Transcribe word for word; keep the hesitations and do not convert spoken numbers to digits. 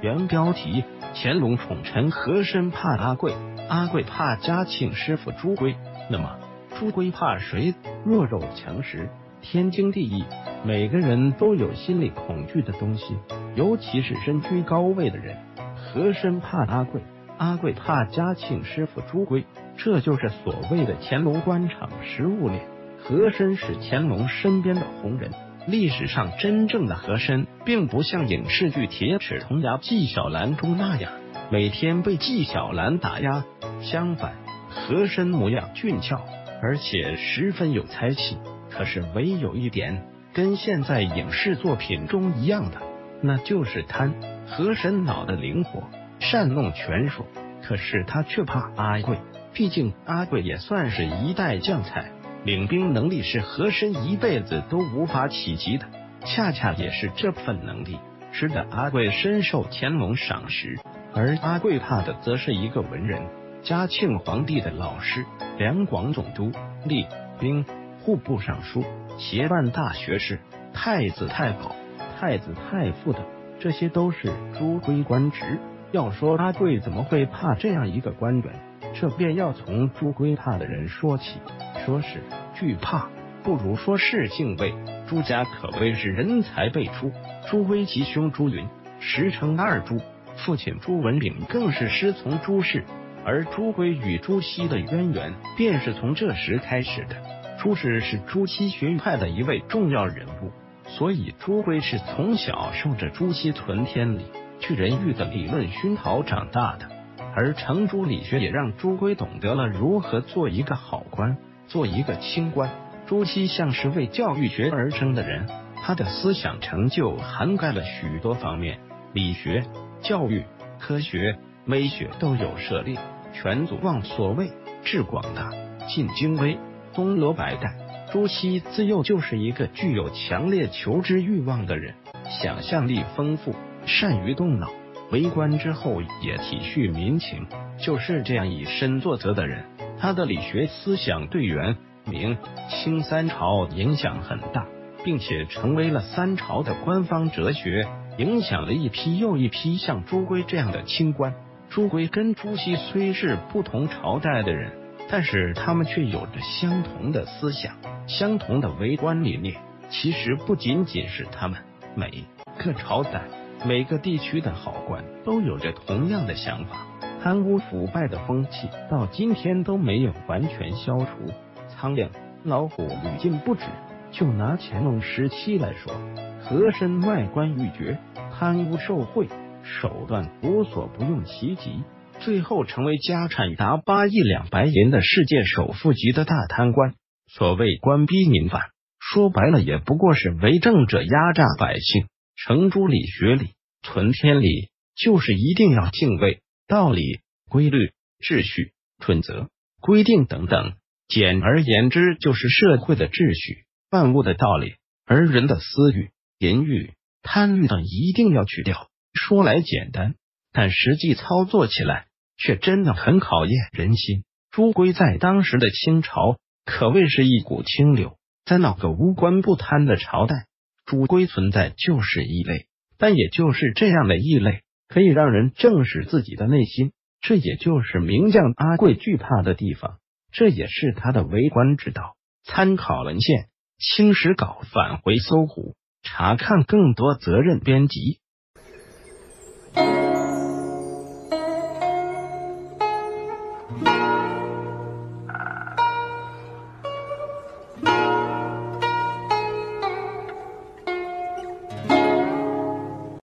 原标题：乾隆宠臣和珅怕阿贵，阿贵怕嘉庆师傅朱圭。那么朱圭怕谁？弱肉强食，天经地义，每个人都有心理恐惧的东西，尤其是身居高位的人。和珅怕阿贵，阿贵怕嘉庆师傅朱圭，这就是所谓的乾隆官场食物链。和珅是乾隆身边的红人，历史上真正的和珅并不像影视剧《铁齿铜牙纪晓岚》中那样每天被纪晓岚打压，相反，和珅模样俊俏，而且十分有才气。可是唯有一点跟现在影视作品中一样的，那就是贪。和珅脑袋灵活，善弄权术，可是他却怕阿贵，毕竟阿贵也算是一代将才，领兵能力是和珅一辈子都无法企及的。恰恰也是这份能力使得阿贵深受乾隆赏识，而阿贵怕的则是一个文人，嘉庆皇帝的老师，两广总督、吏兵、户部尚书、协办大学士、太子太保、太子太傅等，这些都是朱圭官职。要说阿贵怎么会怕这样一个官员，这便要从朱圭怕的人说起。说是惧怕，不如说是敬畏。朱家可谓是人才辈出，朱圭其兄朱云时称二朱，父亲朱文炳更是师从朱氏，而朱圭与朱熹的渊源便是从这时开始的。朱氏是朱熹学派的一位重要人物，所以朱圭是从小受着朱熹存天理、去人欲的理论熏陶长大的，而程朱理学也让朱圭懂得了如何做一个好官，做一个清官。朱熹像是为教育学而生的人，他的思想成就涵盖了许多方面，理学、教育、科学、美学都有涉猎，全组望所谓，致广大，尽精微，东罗百代。朱熹自幼就是一个具有强烈求知欲望的人，想象力丰富，善于动脑，为官之后也体恤民情，就是这样以身作则的人。他的理学思想对元、明、清三朝影响很大，并且成为了三朝的官方哲学，影响了一批又一批像朱圭这样的清官。朱圭跟朱熹虽是不同朝代的人，但是他们却有着相同的思想，相同的为官理念。其实不仅仅是他们，每个朝代、每个地区的好官都有着同样的想法。贪污腐败的风气到今天都没有完全消除，苍蝇、老虎屡禁不止。就拿乾隆时期来说，和珅外官欲绝，贪污受贿，手段无所不用其极，最后成为家产达八亿两白银的世界首富级的大贪官。所谓官逼民反，说白了也不过是为政者压榨百姓。程朱理学里存天理，就是一定要敬畏道理、规律、秩序、准则、规定等等，简而言之就是社会的秩序、万物的道理，而人的私欲、淫欲、贪欲等一定要去掉。说来简单，但实际操作起来却真的很考验人心。朱圭在当时的清朝可谓是一股清流，在那个无官不贪的朝代，朱圭存在就是异类，但也就是这样的异类可以让人正视自己的内心，这也就是名将阿贵惧怕的地方，这也是他的为官之道。参考文献，清史稿返回搜狐，查看更多责任编辑。